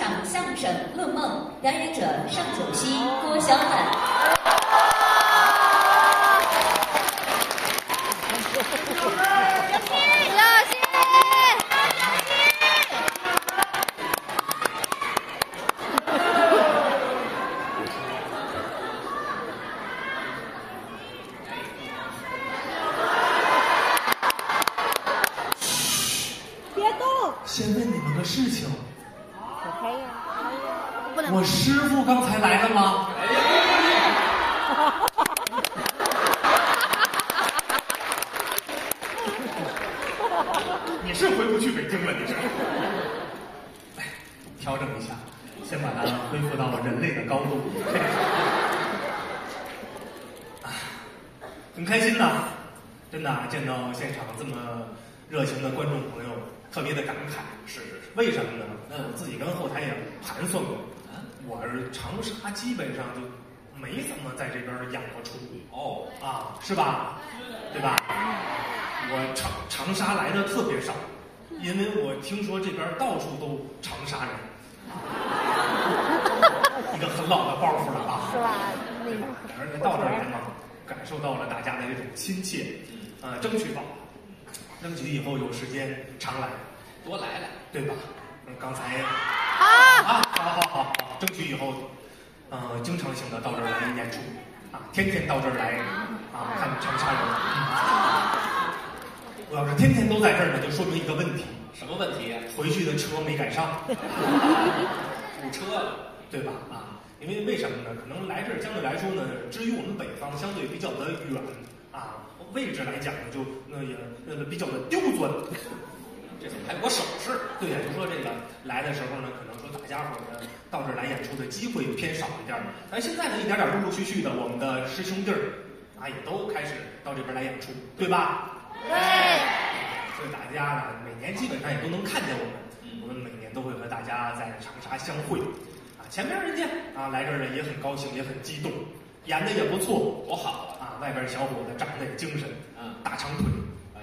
场相声《论梦》，表演者尚九熙、郭小满。 先问你们个事情，我师傅刚才来了吗？你是回不去北京了，你是？哎，调整一下，先把它恢复到人类的高度。很开心呐，真的见到现场这么热情的观众朋友。特别的感慨，是，为什么呢？我自己跟后台也盘算过，我长沙基本上就没怎么在这边演过出是吧？对吧？我长沙来的特别少，因为我听说这边到处都长沙人，一个很老的包袱了吧？是吧？而且到这儿来嘛，感受到了大家的这种亲切，争取吧。争取以后有时间常来， 多来来， 对吧？刚才好，争取以后，经常性的到这儿来演出，天天到这儿来，看长沙人。我要是天天都在这儿呢，就说明一个问题。 什么问题？ 回去的车没赶上， 堵车了， 对吧？因为为什么呢？可能来这儿相对来说呢，至于我们北方相对比较的远位置来讲呢，就也比较的刁钻。 这怎么还给我手势？ 对呀，就说这个来的时候呢，可能说大家伙呢到这儿来演出的机会偏少一点，但现在呢一点点陆陆续续的，我们的师兄弟儿也都开始到这边来演出，对吧？ 对。 所以大家呢每年基本上也都能看见我们，我们每年都会和大家在长沙相会。前面人家来这儿也很高兴，也很激动，演的也不错， 多好啊！ 外边小伙子长得也精神，大长腿。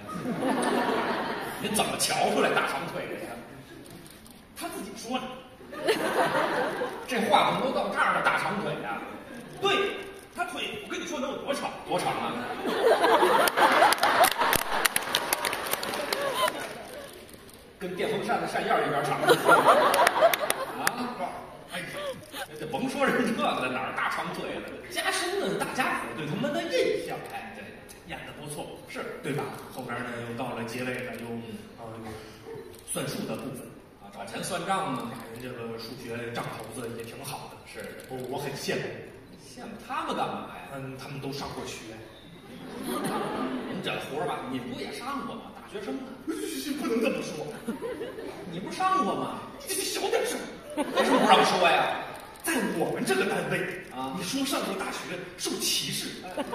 您怎么瞧出来大长腿的呀？ 他自己说的。 这话怎么都到这儿了？大长腿呀？ 对，他腿，我跟你说能有多长？ 多长啊？跟电风扇的扇叶一边长。 哎， 这甭说人这个了，哪儿大长腿了？ 加深了大家伙对他们的印象。 对， 演的不错，是对吧？后边呢又到了结尾了，又算数的部分找钱算账呢。 人这个数学账头子也挺好的， 是我很羡慕。 羡慕他们干嘛呀？ 他们都上过学。 您这活吧，你不也上过吗？大学生呢？ 不能这么说。 你不上过吗？ 你小点声。 为什么不让说呀？ 在我们这个单位你说上过大学受歧视。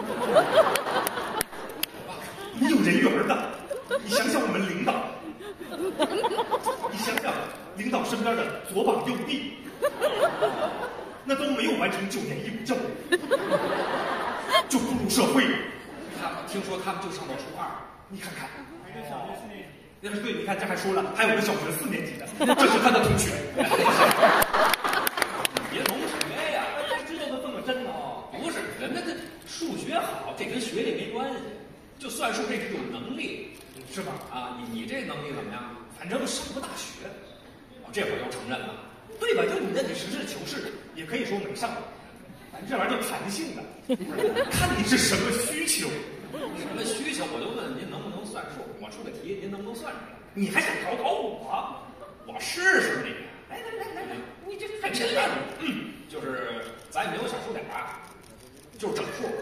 你有人缘的，你想想我们领导，你想想领导身边的左膀右臂，那都没有完成9年义务教育，就步入社会了。 听说他们就上到初2， 你看看。对，你看这还说了，还有个小学4年级的，这是他的同学。 别蒙学呀， 知道的这么真呢？ 不是，人家这数学好，这跟学历没关系，就算数这是有能力， 是吧？ 你这能力怎么样？ 反正上过大学， 这会儿又承认了， 对吧？就你那得实事求是，也可以说没上过，这玩意儿就弹性的，看你是什么需求。 什么需求？我就问您能不能算数？我出个题，您能不能算出来？ 你还想考我？ 我试试你。 来，你这很简单。就是咱也没有小数点就是整数。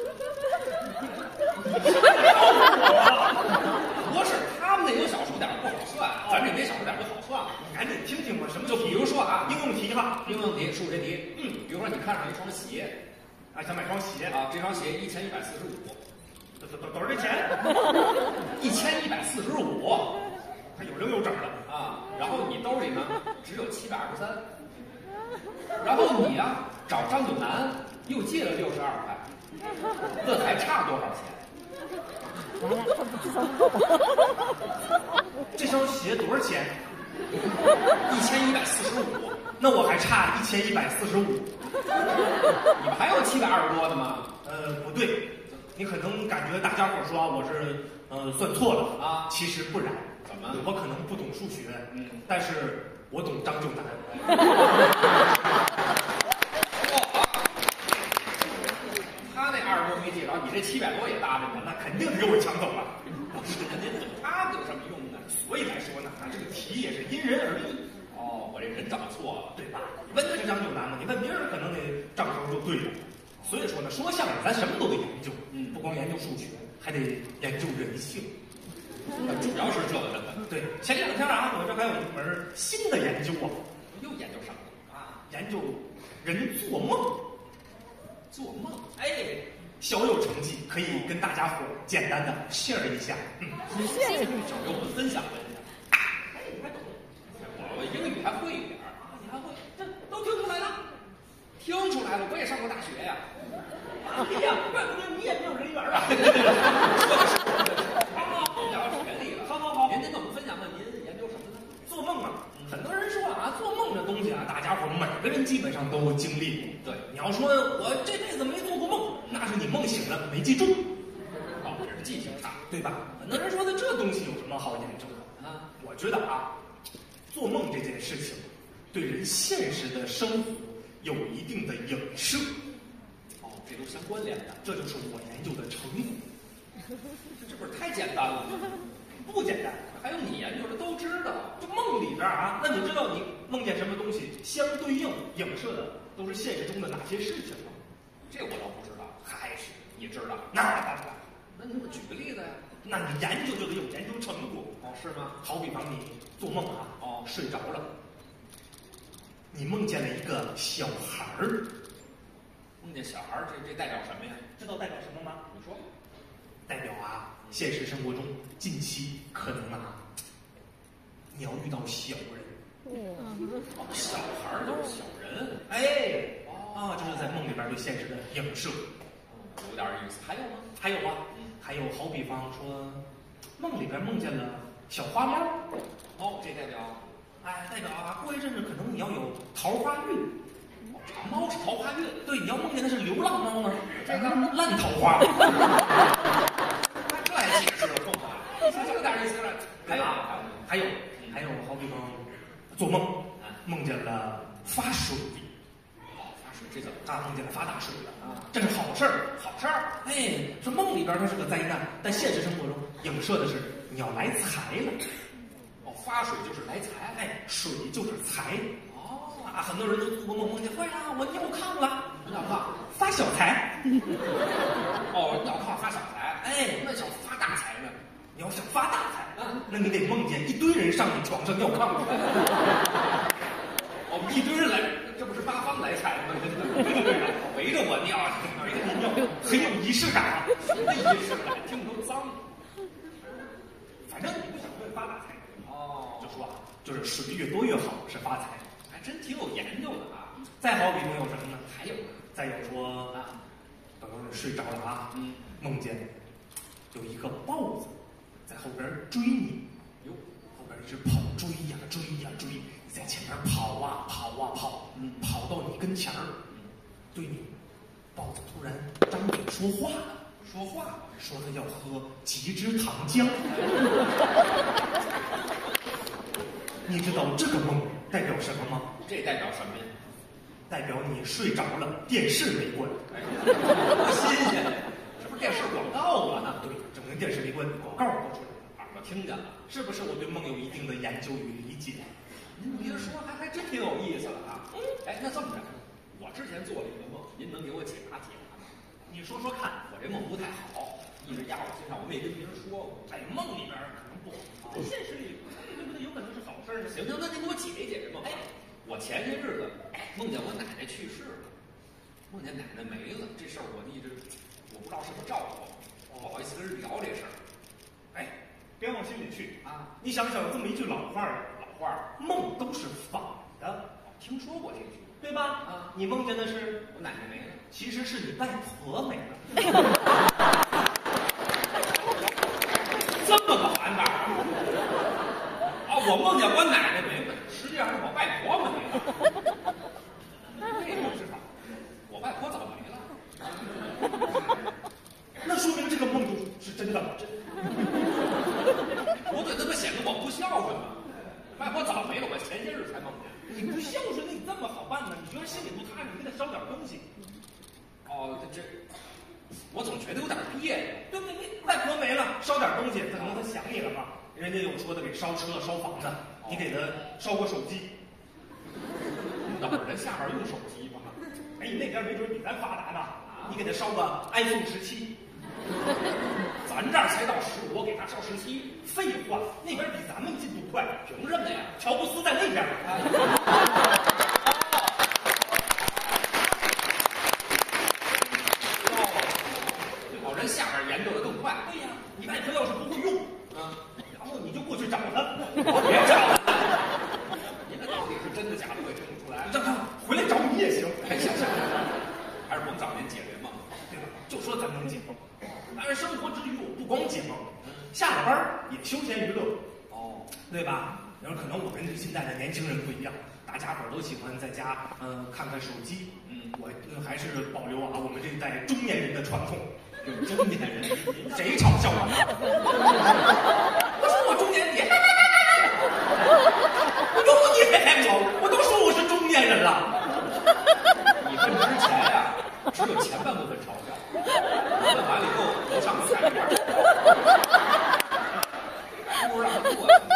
不是，他们那有小数点不好算，咱这没小数点就好算了。 你赶紧听听吧，什么？ 就比如说应用题哈， 应用题，数学题。比如说你看上一双鞋， 想买双鞋这双鞋1145。 多少钱 ？1145， 还有零有整的然后你兜里呢只有723，然后你找张九南又借了62块，这还差多少钱？ 这双鞋多少钱？ 1145， 那我还差1145。 你们还有720多的吗？ 不对，你可能感觉大家伙说我是算错了啊， 其实不然。 怎么？ 我可能不懂数学，但是我懂张九南。 他那20多没记着，你这700多也搭着呢， 那肯定是给我抢走了。 您懂他有什么用呢？ 所以来说呢，这个题也是因人而异。 哦，我这人找错了， 对吧？你问的是张九南嘛，你问别人可能得账头就对了。所以说呢，说相声咱什么都得研究，不光研究数学，还得研究人性。 主要是这个。 对，前2天啊，我这还有一门新的研究啊， 又研究什么啊？研究人做梦。 做梦， 小有成绩，可以跟大家伙简单的 share 一下。 share 给我们分享分享。你还懂？我英语还会一点儿，你还会？这都听出来了？听出来了，我也上过大学呀。 哎呀，怪不得你也没有人缘啊！ 聊学历了， 好， 您跟我们分享您研究什么呢？ 做梦啊，很多人说啊，做梦这东西啊，大家伙每个人基本上都经历过。 对， 你要说我这辈子没做过梦，那是你梦醒了没记住。 这是记性差， 对吧？很多人说的这东西有什么好研究的啊？我觉得啊，做梦这件事情对人现实的生活有一定的影射。 这都相关联的， 这就是我研究的成果。 这不是太简单了吗？ 不简单， 还有你研究的都知道。 这梦里边啊，那你知道你梦见什么东西相对应影射的都是现实中的哪些事情吗？ 这我倒不知道。还是你知道？ 那当然。 那你给我举个例子呀？ 那你研究就得有研究成果。 是吗？ 好比方你做梦啊，睡着了，你梦见了一个小孩儿。 梦见小孩儿，这代表什么呀？ 知道代表什么吗？ 你说。 代表啊，现实生活中近期可能啊，你要遇到小人。 小孩儿就是小人。 就是在梦里边对现实的影射。 有点意思。还有吗？ 还有啊，还有好比方说，梦里边梦见了小花猫。 这代表， 代表啊，过一阵子可能你要有桃花运。 长猫是桃花运， 对，你要梦见的是流浪猫呢，这个烂桃花。 这还解释了更好，这有点意思了。 还有，好比方做梦，梦见了发水。 发水这怎么？ 梦见了发大水了这是好事儿，好事儿。说梦里边它是个灾难，但现实生活中影射的是你要来财了。 发水就是来财， 水就是财。很多人都做过梦，梦见会啊，我尿炕了， 尿炕发小财。 尿炕发小财，那想发大财呢？ 你要想发大财，那你得梦见一堆人上你床上尿炕去。 一堆人来，这不是八方来财吗？围着我尿， 围着你尿，很有仪式感。 什么仪式感？听着都脏。 反正你不想会发大财，就说就是水越多越好，是发财。 还真挺有研究的啊！ 再好比没有什么呢？ 还有呢？ 再有说等你睡着了啊，梦见有一个豹子在后边追你，后边一直跑，追呀追，你在前面跑啊跑，跑到你跟前儿，对你，豹子突然张嘴说话了，说他要喝极之糖浆。你知道这个梦代表什么吗？ 这代表什么呀？ 代表你睡着了，电视没关。 多新鲜呀！这不是电视广告吗？ 对，证明电视没关，广告播出来了， 我听见了。 是不是我对梦有一定的研究与理解？ 您别说，还真挺有意思的啊！那这么着，我之前做了一个梦，您能给我解答解答吗？ 你说说看。 我这梦不太好，一直压我心上，我没跟别人说过。 梦里边可能不好，现实里对不对？有可能是好事呢。 行，那您给我解一解这梦。我前些日子梦见我奶奶去世了，梦见奶奶没了，这事儿我一直不知道是不是照顾，不好意思跟人聊这事儿。 别往心里去啊！ 你想想这么一句老话儿，梦都是反的。 听说过这句， 对吧？你梦见的是我奶奶没了， 其实是你外婆没了。 这么个玩法我梦见我奶奶没了，实际上是我外婆没了。 没了，我前些日才梦见。 你不孝顺，你怎么好办呢？你觉得心里不踏实，你给他烧点东西。 哦，这，我总觉得有点别扭。 对不对？你外婆没了，烧点东西，可能他想你了嘛。人家有说的给烧车、烧房子，你给他烧个手机。 等会儿人下边用手机吗？ 哎，那边没准比咱发达呢。你给他烧个 iPhone 17， 咱这儿才到15，我给他烧17。 废话，那边比咱们进度快， 凭什么呀？ 乔布斯在那边。 哦，人下边研究的更快。 对呀，你外婆要是不会用，然后你就过去找他， 别找了。您这到底是真的假的，我也听不出来。 让他回来找你也行。 哎，行，还是甭早点解决梦， 对吧？就说咱能解梦，但是生活之余我不光解梦，下了班也休闲娱乐。 哦， 对吧？然后可能我跟现在的年轻人不一样，大家伙都喜欢在家看看手机。我还是保留我们这一代中年人的传统。 中年人， 谁嘲笑我？我说我中年人，我都你还嘲，我都说我是中年人了。 你问之前呀，只有前半部分嘲笑，问完了以后，楼上就开始。还不如让他过去。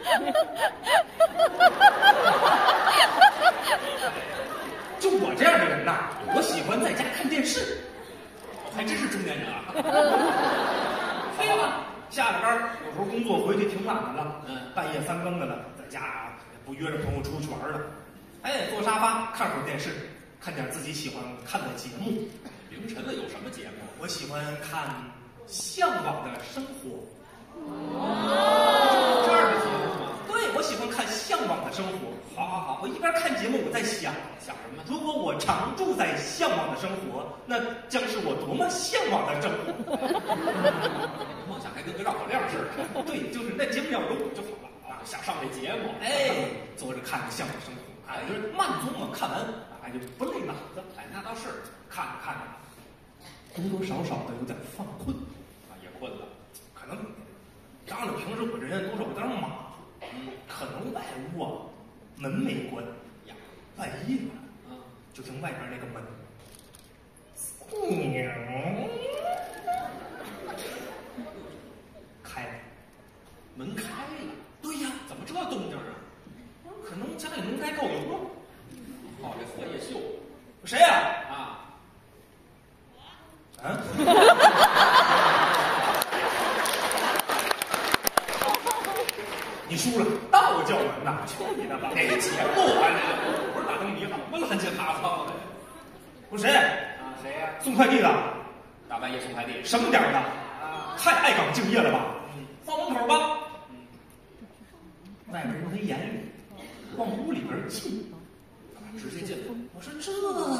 就我这样的人呐，我喜欢在家看电视。 还真是中年人啊！ 废话，下了班有时候工作回去挺晚的了，半夜3更的了，在家也不约着朋友出去玩了，哎，坐沙发看会儿电视，看点自己喜欢看的节目。 凌晨了有什么节目？ 我喜欢看《向往的生活》。 这样的节目吗？ 对，我喜欢看《向往的生活》。好，我一边看节目，我在想什么？ 如果我常住在向往的生活，那将是我多么向往的生活。 梦想还跟个绕口令似的。 对，就是那节目要有我就好了啊，想上这节目， 哎，坐着看《向往的生活》，哎，就是慢综嘛，看完哎就不累脑子。 哎，那倒是， 看着，多多少少的有点犯困啊，也困了， 可能仗着平时我这人多少有点马，可能外屋啊门没关呀， 半夜了，就听外边那个门，开了， 门开了， 对呀， 怎么这动静啊？ 可能家里门该告油了。 哦，这荷叶秀， 谁呀？你输了，道教门呐！去你的吧！ 哪个节目啊？这不是打灯谜，怎么乱七八糟的？ 我谁？ 谁呀？ 送快递的。 大半夜送快递， 什么点儿的？太爱岗敬业了吧？放门口吧。外边人没言语，往屋里边进， 直接进了。 我说这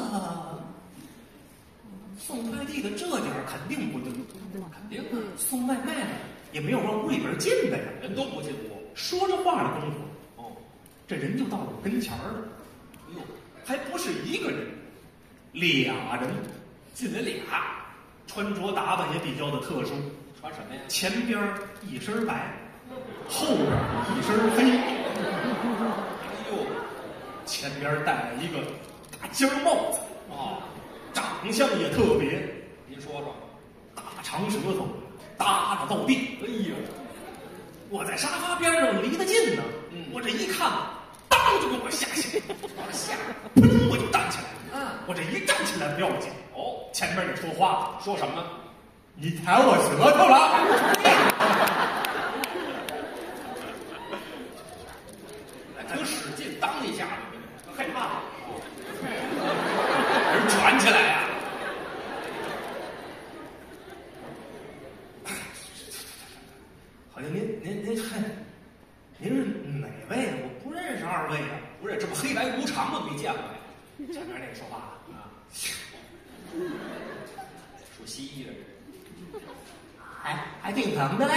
送快递的这点儿肯定不对， 肯定送外卖的也没有往屋里边进的呀， 人都不进屋。 说着话的功夫，这人就到我跟前儿了。 哟， 还不是一个人，俩人， 进来俩， 穿着打扮也比较的特殊。 穿什么呀？ 前边一身白，后边一身黑。 哎呦， 前边戴了一个大尖帽子，长相也特别。 您说说， 大长舌头，耷拉到地。 哎呦， 我在沙发边上离得近呢，我这一看，当就给我吓醒， 把他吓着， 砰我就站起来。我这一站起来不要紧，前面你说话说什么？ 你踩我舌头了。 挺使劲当一下， 害怕， 人传起来呀。 好像您是哪位？我不认识二位啊。 不是，这不黑白无常吗？没见过呀。 前面那个说话属西医的人， 还挺疼的嘞。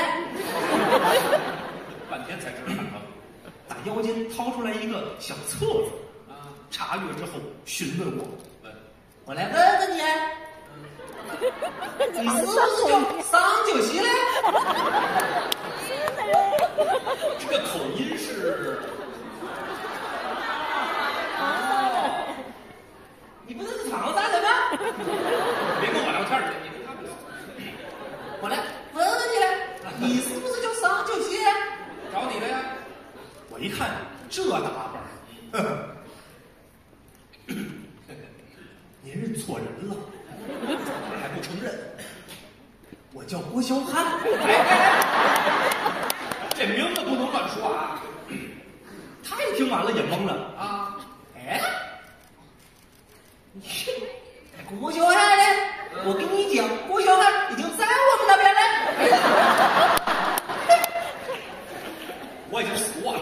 半天才知道疼。 打腰间掏出来一个小册子，查阅之后询问我，我来问问你，你是不是叫桑酒席嘞？ 这个口音是打扮。您认错人了， 还不承认？ 我叫郭霄汉。 这名字不能乱说啊！ 他一听完了也懵了啊！ 哎，郭霄汉呢？我跟你讲，郭霄汉已经在我们那边了。 我已经死过了。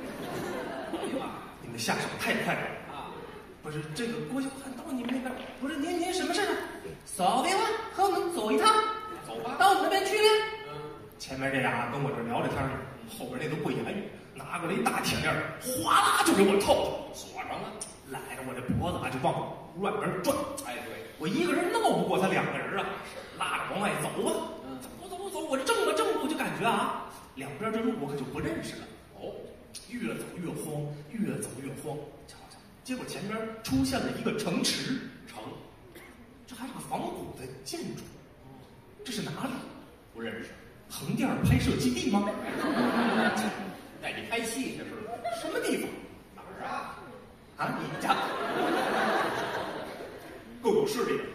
你们下手太快了啊！不是这个郭霄汉到你们那边，不是您什么事啊？扫别忘和我们走一趟， 走吧， 到你那边去了。前面这俩跟我这聊着天呢，后边那都不言语，拿过来一大铁链，哗啦就给我套锁上了， 揽着我这脖子啊就往屋外边转。 哎，对， 我一个人闹不过他两个人啊，拉着往外走啊，走，我这正吧，我就感觉啊，两边这路我可就不认识了。哦，越走越慌，越走越慌。瞧，结果前边出现了一个城池，这还是个仿古的建筑。这是哪里？ 不认识。 横店拍摄基地吗？ 带你拍戏去是吧？ 什么地方？ 哪儿啊？ 啊，你家够有势力的。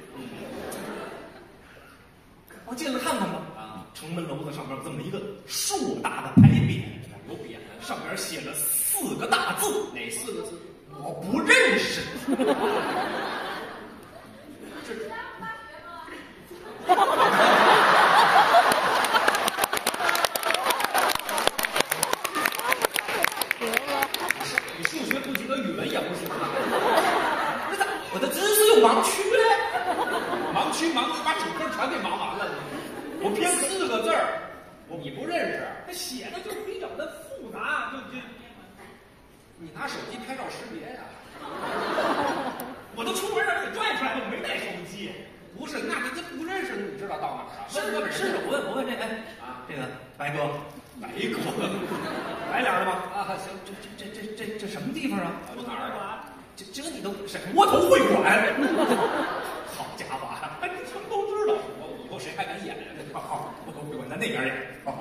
我进来看看吧。啊，城门楼子上面有这么一个硕大的牌匾， 有匾， 上面写了4个大字。 哪4个字？ 我不认识。 你数学不及格，语文也不行啊！ 我的知识有盲区嘞， 盲区把整科全给盲完了。我编4个字儿，你不认识， 他写的就比较的复杂，就你拿手机拍照识别呀？ 我都出门让人给拽出来了，我没带手机。 不是，那这不认识，你知道到哪儿啊？ 是，我问这这个白哥，白脸的吗？啊，行，这什么地方啊？ 住哪儿啊？ 这你都是窝头会馆。好家伙啊，你全都知道。 以后谁还敢演呀？ 好，窝头会馆在那边演。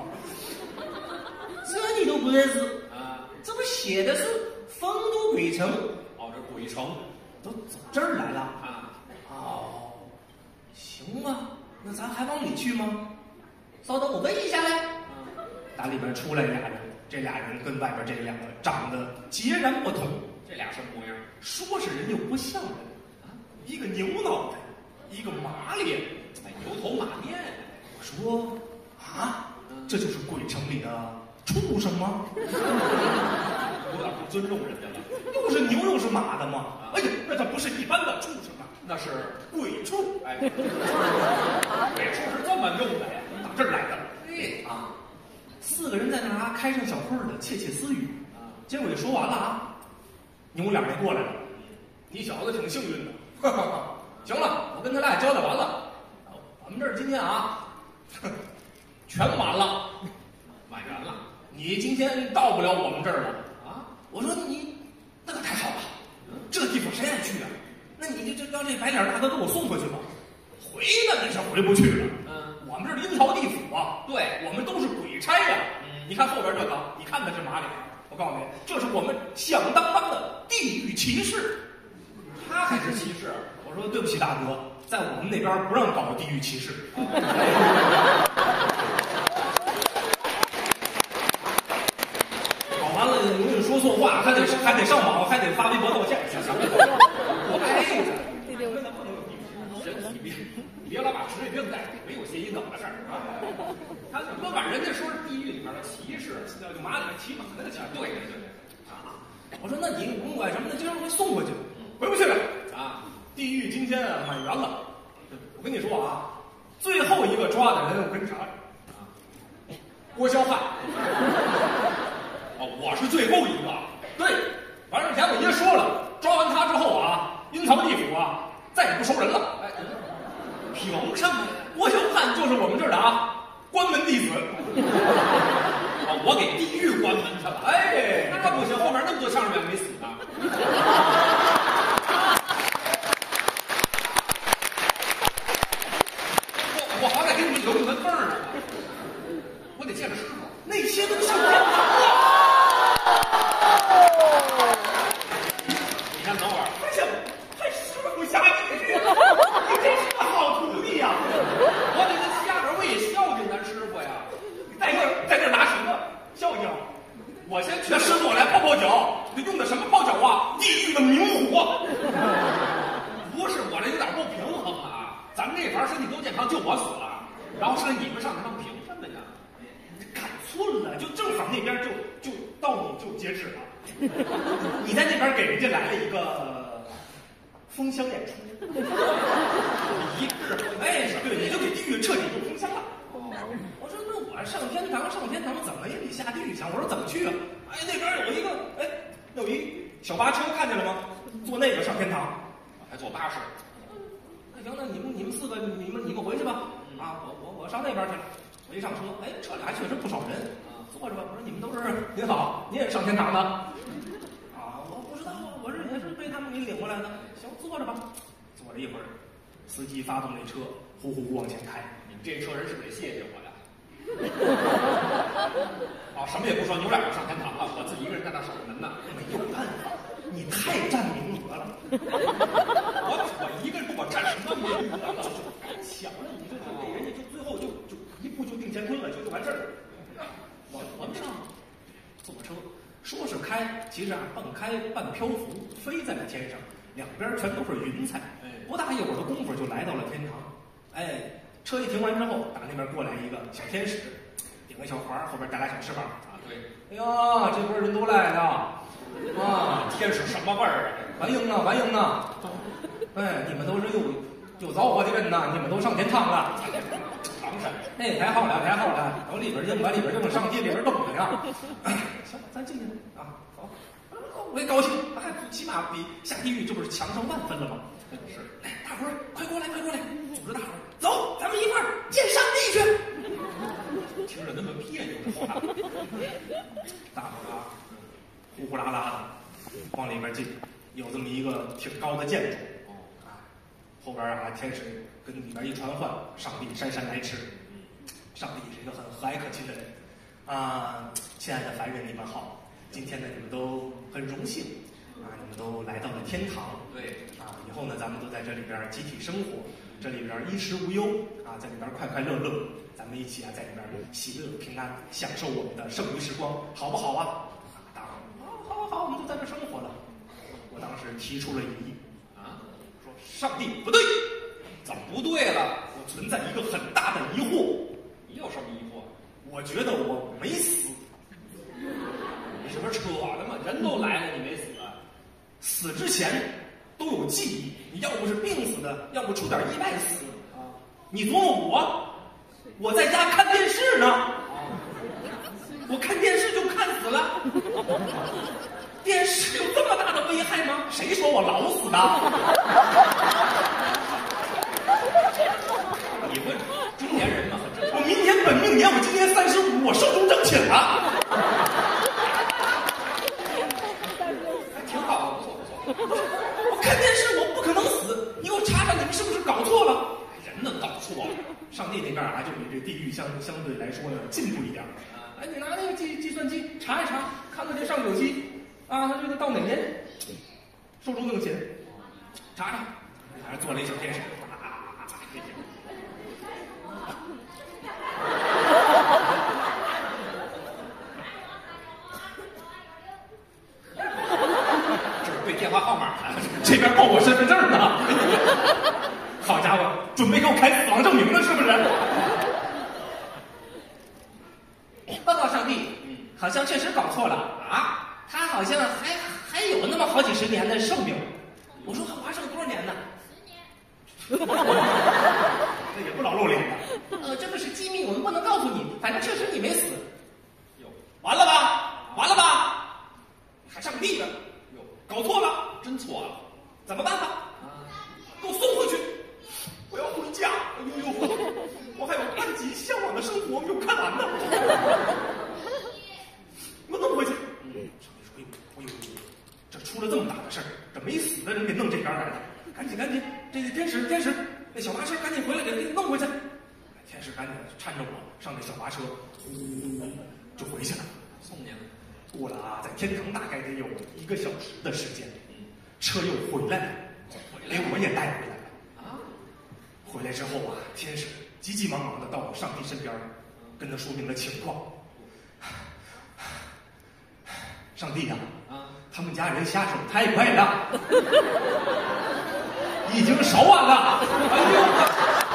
这你都不认识啊？这不写的是丰都鬼城？ 哦，这鬼城都走这儿来了啊？ 哦。行啊，那咱还往里去吗？稍等，我问一下嘞。打里边出来俩人，这俩人跟外边这两个长得截然不同。 这俩什么模样？ 说是人又不像人啊，一个牛脑袋，一个马脸， 牛头马面。 我说啊，这就是鬼城里的畜生吗？ 有点不尊重人家了。 又是牛又是马的吗？哎呀，那它不是一般的畜生啊， 那是鬼畜。 哎，鬼畜是这么用的呀？ 打这儿来的。对啊，4个人在那儿啊，开上小会的窃窃私语啊。结果就说完了啊，牛俩人过来了。你小子挺幸运的。行了，我跟他俩交代完了，我们这儿今天啊，全满了， 满员了。 你今天到不了我们这儿了啊？我说你那可太好了，这地方谁爱去啊？那你就让这白脸大哥给我送回去吧。回那是回不去了。我们这是阴曹地府啊， 对， 我们都是鬼差呀。你看后边这个，你看的是马脸，我告诉你，这是我们响当当的地狱骑士。 他还是骑士？ 我说对不起大哥，在我们那边不让搞地狱骑士。搞完了容易说错话，还得上网，还得发微博道歉。我挨着。 你别老把职业病带上，没有谐音梗的事儿啊！他我把人家说是地狱里面的骑士，马里面骑马的骑士，对啊！我说那你甭管什么的，就让他送回去，回不去了啊！地狱今天啊满员了，我跟你说啊，最后一个抓的人我跟啥啊？郭霄汉。 哦，我是最后一个。 对，完事前我爷说了，抓完他之后啊，阴曹地府啊再也不收人了。凭什么？郭霄汉就是我们这儿的啊，关门弟子。 我给地狱关门去了。 哎， 那不行，后面那么多相声演没死呢。我好歹给你们留一门缝呢，我得见着师傅。 那些都是骗人的。 我地狱的明火。不是我这有点不平衡啊！咱们这盘身体都健康，就我死了，然后剩下你们上场，凭什么呀？ 赶寸了，就正好那边就到你就截止了。你在那边给人家来了一个封箱演出， 一致。 哎，对，你就给地狱彻底就封箱了。我说那我上天堂怎么也比下地狱强？我说怎么去啊？哎，那边有一个，哎，有一小巴车，看见了吗？坐那个上天堂， 还坐巴士。 那行，那你们四个，你们回去吧。啊，我上那边去了。我一上车，哎，车里还确实不少人。坐着吧。我说你们都是您好，您也是上天堂的。啊，我不知道，我是也是被他们给领过来的。行，坐着吧。坐了一会儿，司机发动那车，呼呼呼往前开。 你们这车人是不是得谢谢我呀？啊，什么也不说，扭脸就上天堂了，我自己一个人在那守着门呢。 没有办法，你太占名额了。 我一个人，我占什么名额了？ 抢了你这就给人家就最后就一步就定乾坤了，就完事儿了。我们上坐车，说是开，其实啊半开半漂浮，飞在了天上，两边全都是云彩。不大一会儿的功夫就来到了天堂。哎，车一停完之后，打那边过来一个小天使，顶个小环，后边带俩小翅膀。 啊，对。 哎呀，这波人都来了。啊， 天使什么味儿啊？ 欢迎啊，欢迎啊！哎，你们都是有造化的人呐，你们都上天堂了。 唐山。 哎，太好了，太好了！往里边扔，往里边扔，上地里边动你啊！行，咱进去啊，好，我也高兴，还起码比下地狱这不是强上万分了吗？是，来，大伙儿快过来，快过来，组织大伙儿走，咱们一块儿见上帝去。 听着那么别扭的话， 大伙儿啊，呼呼啦啦的往里边进，有这么一个挺高的建筑。后边啊，天使跟里边一传唤，上帝姗姗来迟。上帝是一个很和蔼可亲的人啊，亲爱的凡人，你们好，今天呢你们都很荣幸啊，你们都来到了天堂。 对啊，以后呢咱们都在这里边集体生活，这里边衣食无忧啊，在里边快快乐乐，咱们一起啊在里边喜乐平安，享受我们的剩余时光，好不好啊？大伙好，我们就在这生活了。我当时提出了异议啊，说上帝不对， 怎么不对了？ 我存在一个很大的疑惑。 你有什么疑惑？ 我觉得我没死。 你是不是扯的嘛？人都来了，你没死？ 死之前都有记忆，你要不是病死的，要不出点意外死啊。你琢磨我在家看电视呢，我看电视就看死了。电视有这么大的危害吗？谁说我老死的？ 你问中年人嘛， 我明年本命年，我今年35，我寿终正寝了。 挺好的，不错不错。 我看电视，我不可能死。你给我查查，你们是不是搞错了？ 人能搞错？ 上帝那边啊，就比这地狱相对来说呢进步一点。哎，你拿那个计算机查一查，看看这上九期啊，他这个到哪年寿终正寝？查查，还是做了一小天使。 这是对电话号码啊， 这边报我身份证呢。好家伙，准备给我开死亡证明呢，是不是？报告上帝，好像确实搞错了啊，他好像还有那么好几十年的寿命。我说我还剩多少年呢？10年。那也不老露脸的。这个是机密，我们不能告诉你。反正确实你没死。 哟， 完了吧？完了吧？还上帝呢？ 哟， 搞错了， 真错了， 怎么办吧？给我送回去。我要回家。哎呦，我还有安极向往的生活没有看完呢。我弄回去。上帝说：“哎呦，这出了这么大的事儿，这没死的人给弄这边来了，赶紧，这天使，那小巴车赶紧回来给弄回去。”天使赶紧搀着我上这小巴车，呼就回去了。 送你了。 过了啊，在天堂大概得有1个小时的时间，车又回来了，连我也带回来了。啊！回来之后啊，天使急急忙忙的到我上帝身边，跟他说明了情况。上帝呀， 他们家人下手太快了，已经烧完了。哎呦！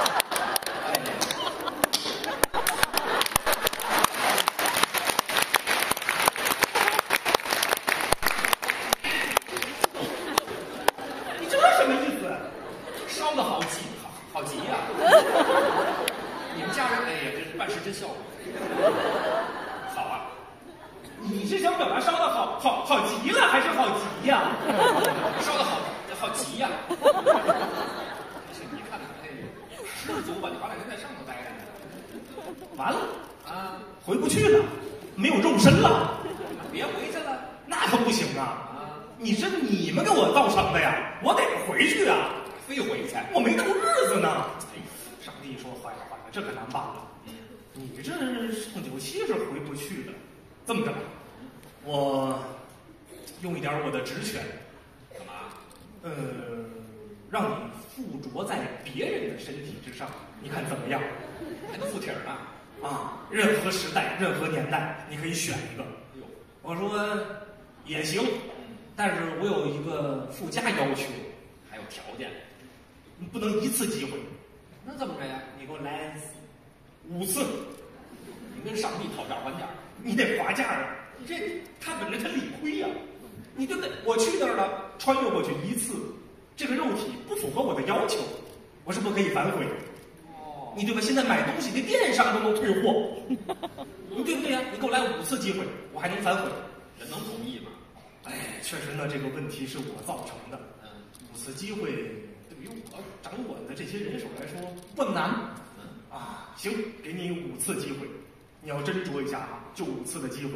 你这什么意思？ 烧的好急呀！你们家人，哎呀，这办事真效果。好啊， 你是想表达烧的好极了，还是好急呀？ 烧的好急呀！是你看看，哎，知足吧，你好歹人在上头待着呢。 完了啊， 回不去了，没有肉身了， 别回去了。 那可不行啊！ 啊， 你是你们给我造成的呀，我得回去啊， 非回去。 我没过日子呢。哎，上帝说坏了，这可难办了。你这上九七是回不去的，这么着吧，我用一点我的职权， 干嘛？ 让你附着在别人的身体之上，你看怎么样？ 还能附体呢？ 啊，任何时代、任何年代，你可以选一个。 哟， 我说也行，但是我有一个附加要求， 还有条件， 你不能一次机会， 那怎么着呀？ 你给我来5次， 你跟上帝讨价还价， 你得划价啊！你这他本着他理亏呀、你就得我去那儿了，穿越过去1次，这个肉体不符合我的要求，我是不是可以反悔？ 哦， 你对吧？现在买东西那电商都能退货，你对不对呀？你给我来5次机会，我还能反悔？ 人能同意吗？ 哎，确实呢，这个问题是我造成的。5次机会对于我掌管的这些人手来说不难。啊，行，给你5次机会，你要斟酌一下啊，就5次的机会。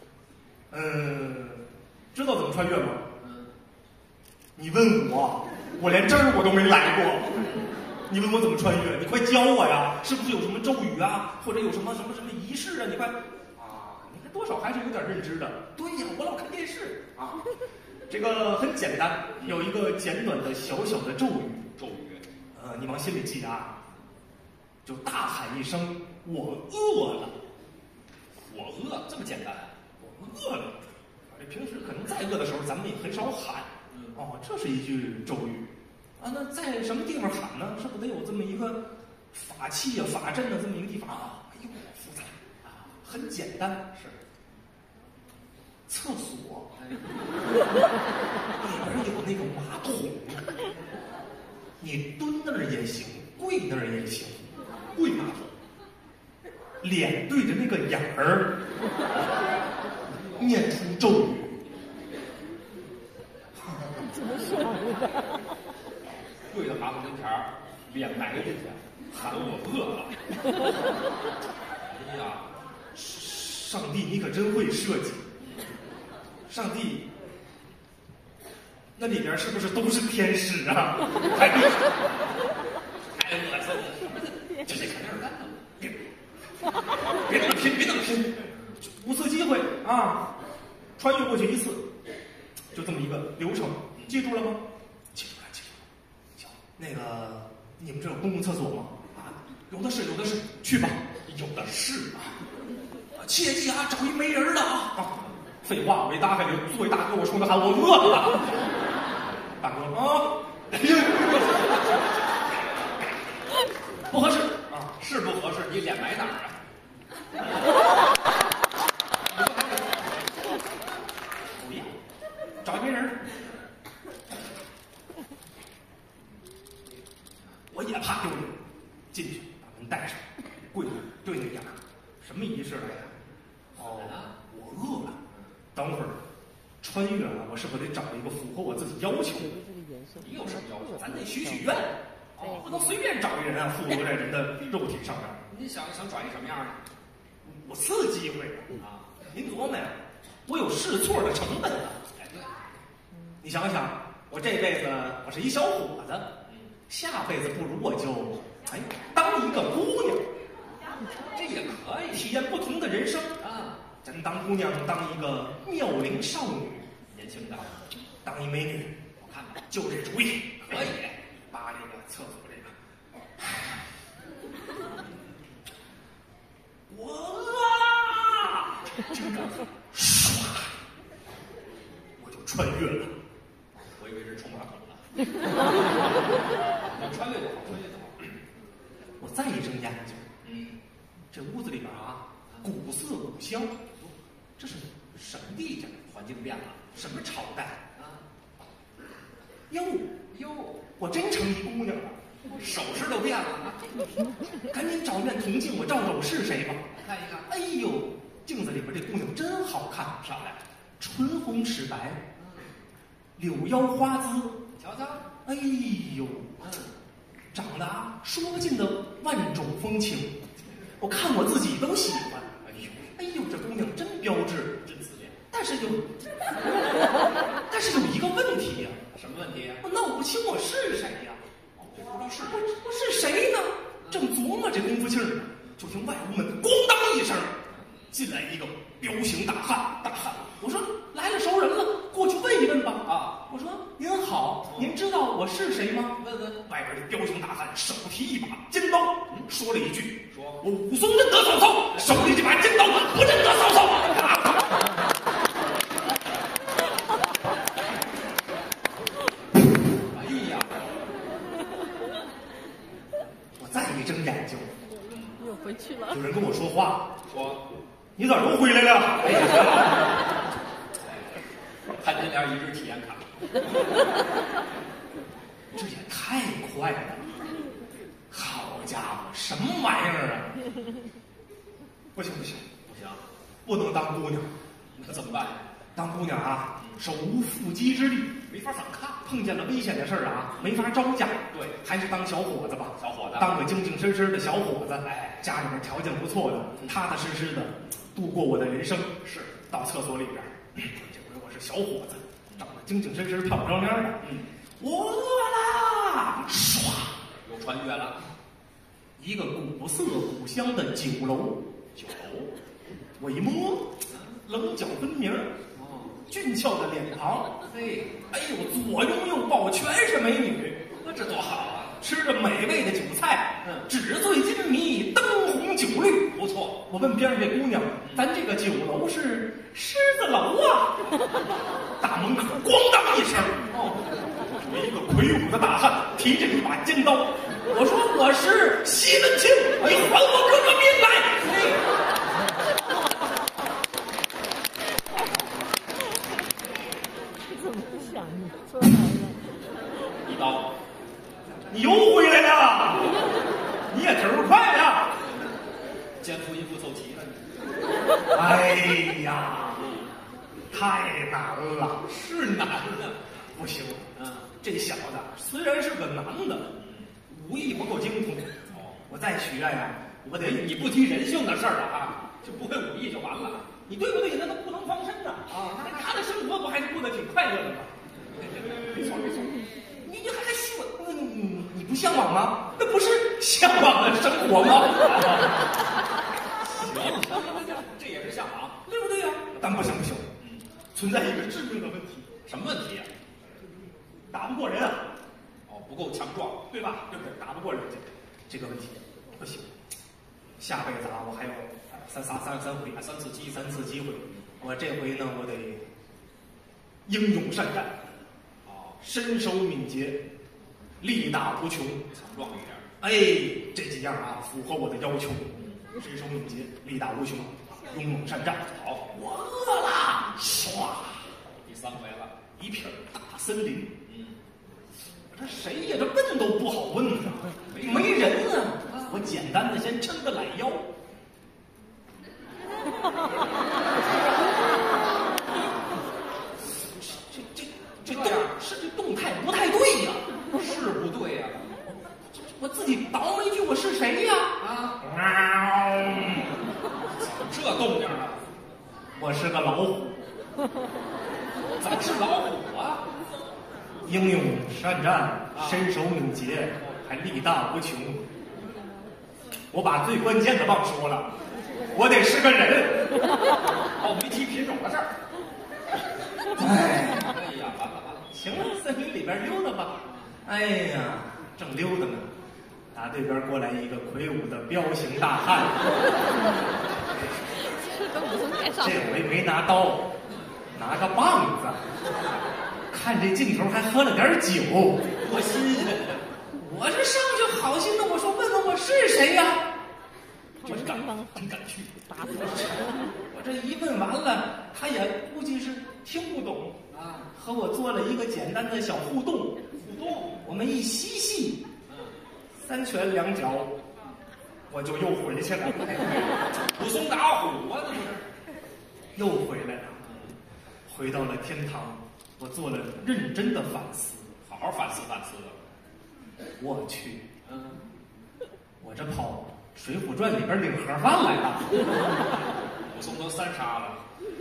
知道怎么穿越吗？你问我，我连这儿我都没来过。你问我怎么穿越，你快教我呀！是不是有什么咒语啊，或者有什么仪式啊？你快啊，你看多少还是有点认知的。对呀，我老看电视啊。这个很简单，有一个简短的小的咒语。 咒语， 你往心里记啊，就大喊一声“我饿了”。 我饿，这么简单？ 我饿了。这平时可能再饿的时候，咱们也很少喊。哦，这是一句咒语啊。那在什么地方喊呢？是不是得有这么一个法器啊、法阵的这么一个地方啊？哎呦，复杂啊，很简单，是厕所里边有那个马桶，你蹲那儿也行，跪那儿也行，跪马桶，脸对着那个眼儿，念出咒语。 跪到马桶跟前儿，脸埋进去，喊我饿了。哎呀， 上帝，你可真会设计！上帝，那里边是不是都是天使啊？太恶心了！这肯定是干的。别那么拼，别那么拼！5次机会啊，穿越过去1次，就这么一个流程，记住了吗？记住了。行，那个你们这有公共厕所吗？啊，有的是，去吧。有的是啊。切记啊，找一没人的啊！废话，我一搭开就作为大哥，我冲他喊我饿了。大哥啊，不合适啊， 是不合适，你脸埋哪儿啊？ 不一样，找一没人。我也怕丢脸，进去把门带上，跪那对那眼儿，什么仪式来着？哦，我饿了。等会儿穿越了，我是不是得找一个符合我自己要求？ 你有什么要求？ 咱得许愿，不能随便找一人啊，附着在人的肉体上面。 你想转一什么样的 ？5次机会啊！您琢磨呀，我有试错的成本啊！ 哎，对， 你想想，我这辈子我是一小伙子，下辈子不如我就当一个姑娘， 这也可以体验不同的人生啊。 咱当姑娘，当一个妙龄少女， 年轻的， 当一美女， 我看看， 就这主意可以。 把这个厕所这个，我饿了，这个唰，我就穿越了。 我以为是冲马桶了。穿越就好，穿越就好。 我再一睁眼睛，这屋子里边啊，古色古香，这是什么地界？ 环境变了， 什么朝代啊？ 哟，我真成一姑娘了， 首饰都变了， 赶紧找面铜镜，我照照我是谁吧。 看一看。 哎呦，镜子里边这姑娘真好看， 漂亮， 唇红齿白，柳腰花姿， 瞧瞧。 哎呦，长得啊说不尽的万种风情，我看我自己都喜欢。哎呦，这姑娘真标致， 真自恋。 但是有一个问题呀。 什么问题呀？ 我闹不清我是谁呀。 不知道是我是谁呢？正琢磨这功夫劲儿呢，就听外屋门咣当一声，进来一个彪形大汉。我说来了熟人了，过去问一问吧。 啊， 我说您好，您知道我是谁吗？ 问问。 外边这彪形大汉手提一把尖刀，说了一句： 说我武松认得曹操，手里这把尖刀不认得曹操。 哎呀， 我再一睁眼睛， 又回去了。 有人跟我说话， 说你咋又回来了？ 哎呀，潘金莲一日体验卡。 这也太快了！好家伙，什么玩意儿啊！不行， 不行， 不能当姑娘。 那怎么办呀？ 当姑娘啊，手无缚鸡之力， 没法反抗。 碰见了危险的事儿啊，没法招架。 对， 还是当小伙子吧。 小伙子， 当个精精神神的小伙子。 哎， 家里边条件不错的，踏踏实实的度过我的人生。 是， 到厕所里边，这回我是小伙子，长得精精神神、漂漂亮亮的。我饿啦！唰， 又穿越了。 一个古色古香的酒楼，我一摸，棱角分明，俊俏的脸庞， 嘿， 哎呦，左拥右抱全是美女， 那这多好啊！ 吃着美味的酒菜，纸醉金迷，灯红酒绿， 不错。 我问边上这姑娘，咱这个酒楼是狮子楼啊？大门口咣当一声，一个魁梧的大汉提着一把尖刀，我说我是西门庆，你还我哥哥命来！ 怎么想你说来了？ 一刀， 你又回来了，你也头儿快呀！ 奸夫淫妇凑齐了。 哎呀，太难了， 是男的， 不行，这小子虽然是个男的，武艺不够精通。我再许愿呀，我得你不提人性的事儿了啊，就不会武艺就完了。 你对不对？那都不能防身呐！啊，他的生活不还是过得挺快乐的吗？没错，你还希望你不向往吗？那不是向往的生活吗？ 行，这也是向往， 对不对呀？但不行，存在一个致命的问题。 什么问题呀？ 打不过人啊！ 不够强壮， 对吧？对不对？打不过人家，这个问题不行。下辈子啊，我还有三回，三次机会。我这回呢，我得英勇善战，身手敏捷，力大无穷， 强壮一点。 哎，这几样啊，符合我的要求。身手敏捷，力大无穷，勇猛善战。 好， 我饿了，唰， 第3回了， 一片大森林。这谁呀？这问都不好问啊，没人啊！我简单的先抻个懒腰。这动态不太对呀， 是不对呀。 我自己倒一句，我是谁呀？ 这动静啊！ 我是个老虎。 怎么是老虎啊？ 英勇善战，身手敏捷，还力大无穷。我把最关键的忘说了，我得是个人。 没提品种的事儿。 哎呀，完了， 行了，森林里边溜达吧。哎呀，正溜达呢，打对边过来一个魁梧的彪形大汉。这回没拿刀， 拿个棒子，看这镜头还喝了点酒， 多新鲜！ 我这上去好心的我说问问我是谁呀？ 真敢去！ 打死我这一问完了，他也估计是听不懂啊， 和我做了一个简单的小互动，我们一嬉戏，三拳两脚，我就又回去了， 武松打虎啊，那不是？ 又回来了，回到了天堂，我做了认真的反思， 好好反思反思的。 我去，我这跑《水浒传》里边领盒饭来了， 武松都3杀了，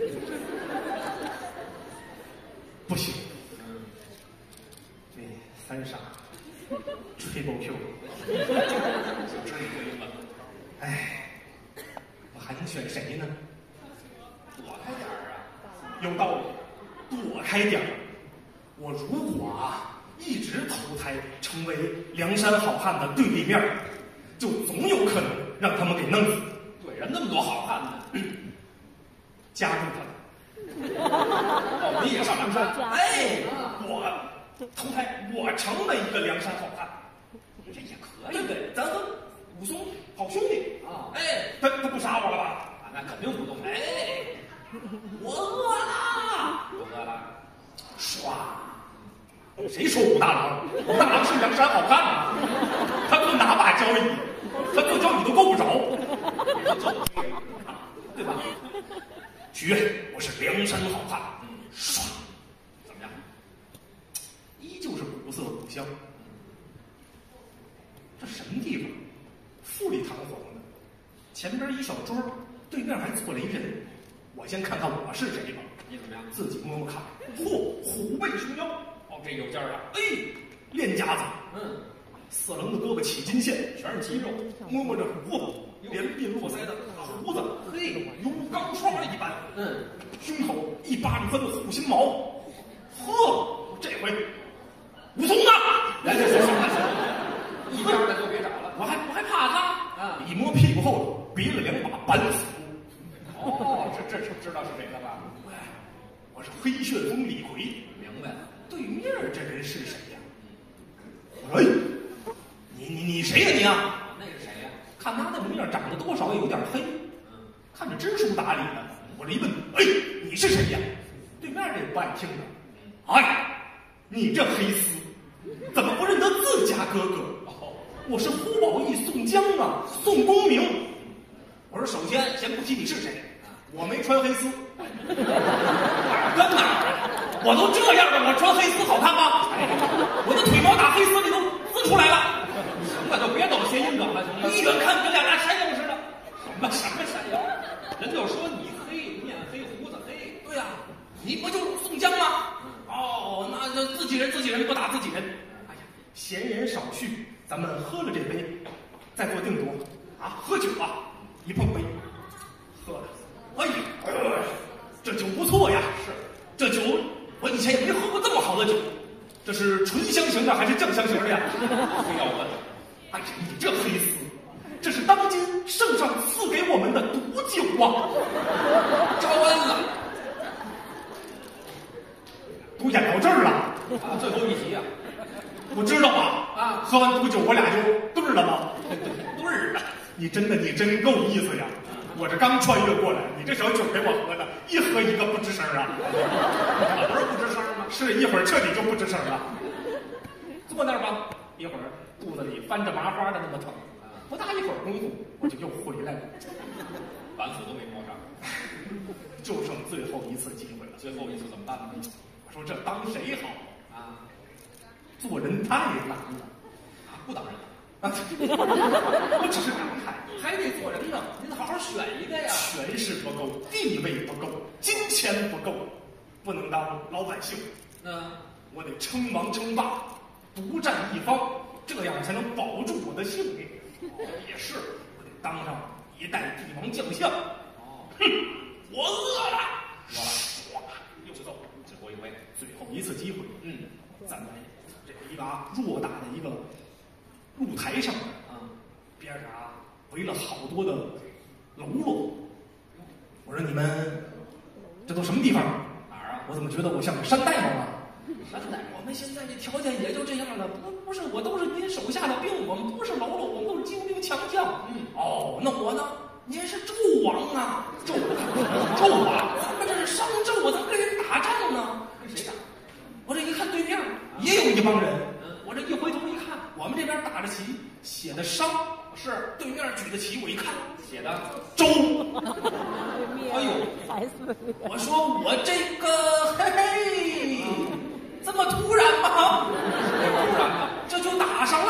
不行，这3杀，Triple Q， 就吃你亏了。 哎，我还能选谁呢？ 躲开点儿啊！ 有道理，躲开点儿。我如果一直投胎成为梁山好汉的对立面，就总有可能让他们给弄死。 对，人那么多好汉呢， 加入他们。 哦，你也上梁山？ 哎，我投胎，我成为一个梁山好汉， 这也可以。 对不对？咱和武松好兄弟啊！ 哎，他不杀我了吧？ 啊，那肯定不动。 哎，我饿了， 我饿了， 唰！谁说武大郎？武大郎是梁山好汉啊！他不拿把交椅，他做交椅都够不着，对吧？许愿，我是梁山好汉。唰， 怎么样？ 依旧是古色古香。这什么地方？富丽堂皇的，前边一小桌，对面还坐了一人。我先看看我是谁吧。 你怎么样？ 自己摸摸看，嚯，虎背熊腰。 哦，这有劲儿啊！ 哎，练家子，4棱子胳膊起筋线， 全是肌肉， 摸摸这嚯，连鬓络腮的大胡子，嘿，如钢刷一般。胸口1巴掌分的虎心毛。呵，这回武松呢？ 来，一边的就别找了。 我还怕他啊！ 一摸屁股后头别了2把板斧。 哦，这知道是谁了吧？ 我是黑旋风李逵。 明白了。 对面这人是谁呀？我说，哎，你谁呀你啊？ 那是谁呀？ 看他那模样，长得多少有点黑，看着知书达理的。我这一问，哎，你是谁呀？对面这也不爱听的。哎，你这黑丝，怎么不认得自家哥哥？我是呼保义宋江啊，宋公明。我说，首先不提你是谁，我没穿黑丝。哪儿跟哪儿？我都这样了，我穿黑丝好看吗？我的腿毛打黑丝里都滋出来了。 行了，就别抖谐音梗了，行吗？ 一眼看跟2大山羊似的。 什么山羊？人就说你黑，面黑，胡子黑。 对呀，你不就是宋江吗？哦，那自己人不打自己人。哎呀，闲言少叙，咱们喝了这杯，再做定夺啊！喝酒啊！一碰杯，喝了。哎呀，这酒不错呀！是，这酒我以前也没喝过这么好的酒。这是醇香型的还是酱香型的呀？非要问。哎呀，你这黑丝，这是当今圣上赐给我们的毒酒啊！ 招恩了。 都演到这儿了啊，最后一集啊！ 我知道啊，喝完毒酒我俩就对儿了吗？ 对儿了。 你真够意思呀！我这刚穿越过来，你这小酒给我喝的，一喝一个不吱声啊！ 不是不吱声吗？ 是一会儿彻底就不吱声了。坐那儿吧，一会儿肚子里翻着麻花的那么疼，不大一会儿功夫我就又回来了， 板斧都没摸上， 就剩最后一次机会了。 最后一次怎么办呢？ 我说这当谁好啊？ 做人太难了啊！不当人啊！我只是感慨， 还得做人呢，您好好选一个呀。 权势不够，地位不够，金钱不够，不能当老百姓。我得称王称霸，独占一方，这样才能保住我的性命。也是，我得当上一代帝王将相。哼，我饿了，唰，又走， 最后一回， 最后一次机会。咱们这一把偌大的一个露台上面边上围了好多的喽啰。我说你们这都什么地方？ 哪儿啊？ 我怎么觉得我像个山大王啊？ 山大，我们现在这条件也就这样了，不是，我都是您手下的兵，我们不是喽啰，我们都是精兵强将。哦，那我呢？您是纣王啊，纣王，咱们这是商纣，我怎么跟人打仗呢？跟谁打？我这一看对面也有一帮人， 我这一回头一看，我们这边打着旗，写的商，是对面举的旗，我一看写的周。哎呦， 还是我说我这个嘿嘿，这么突然吗？突然吗？这就打上了。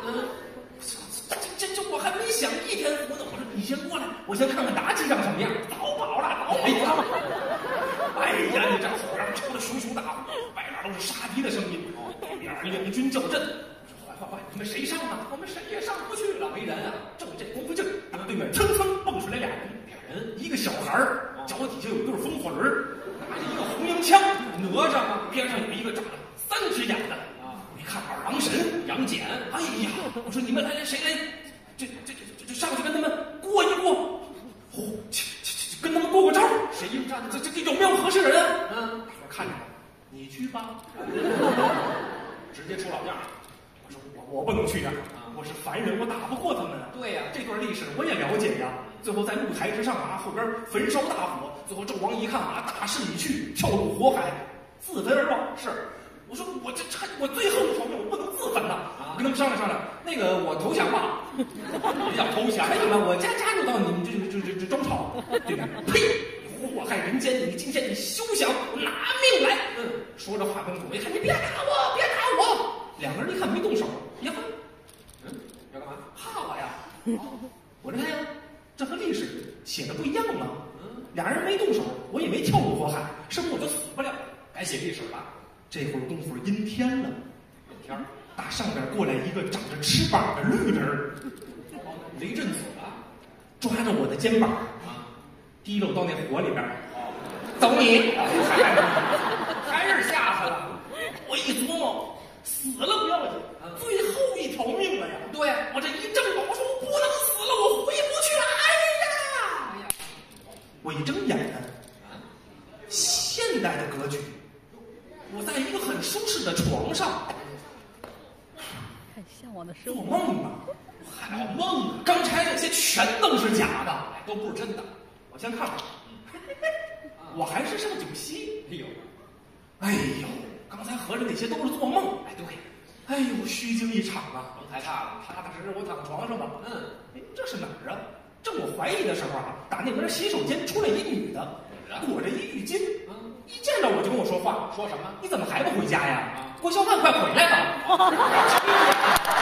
这我还没想一天服呢。我说你先过来，我先看看妲己长什么样。早跑了，早跑了。哎呀，你这后边抽的熊熊大火，外边都是杀敌的声音。对面两军叫阵。快，你们谁上啊？我们谁也上不去了，没人啊。正这功夫劲儿，对面蹭蹭蹦出来俩人，一个小孩儿，脚底下有一对风火轮，拿着一个红缨枪，哪吒啊，边上有一个长了3只眼的啊！我一看二郎神杨戬，哎呀，我说你们来谁来？这上去跟他们过一过，跟他们过招。谁应战？这有没有合适人啊？我看着你去吧，直接出老将。我说我不能去呀，我是凡人，我打不过他们啊。对呀，这段历史我也了解呀。最后在露台之上啊，后边焚烧大火，最后纣王一看啊，大势已去，跳入火海，自焚而亡。是，我说我最后一条命，我不能自焚呐。我跟他们商量，那个我投降吧。你想投降？那么我加入到你们这周朝，对吧？呸！祸害人间，你今天你休想拿命来！说着话跟左一看，你别打我！两个人一看没动手，呀，要干嘛？怕我呀！我这看呀，这和历史写的不一样了。俩人没动手，我也没跳入火海，是不是我就死不了？该写历史了。这会儿功夫阴天了，阴天，打上边过来一个长着翅膀的绿人，雷震子啊，抓着我的肩膀啊，提溜到那火里边，走你！还是吓死了。我一琢磨。死了不要紧，最后一条命了呀！对，我这一正我说我不能死了，我回不去了。哎呀！我一睁眼呢，现代的格局，我在一个很舒适的床上， 很向往的生做活。 梦呢。还有梦啊！刚才这些全都是假的，都不是真的。我先看看，我还是上酒席。哎呦！刚才合着那些都是做梦，哎对，哎呦虚惊一场啊！甭害怕了，踏踏实实我躺床上吧。这是哪儿啊？正我怀疑的时候啊，打那边洗手间出来一女的，裹着一浴巾，一见着我就跟我说话，说什么？你怎么还不回家呀？郭襄汉，快回来吧！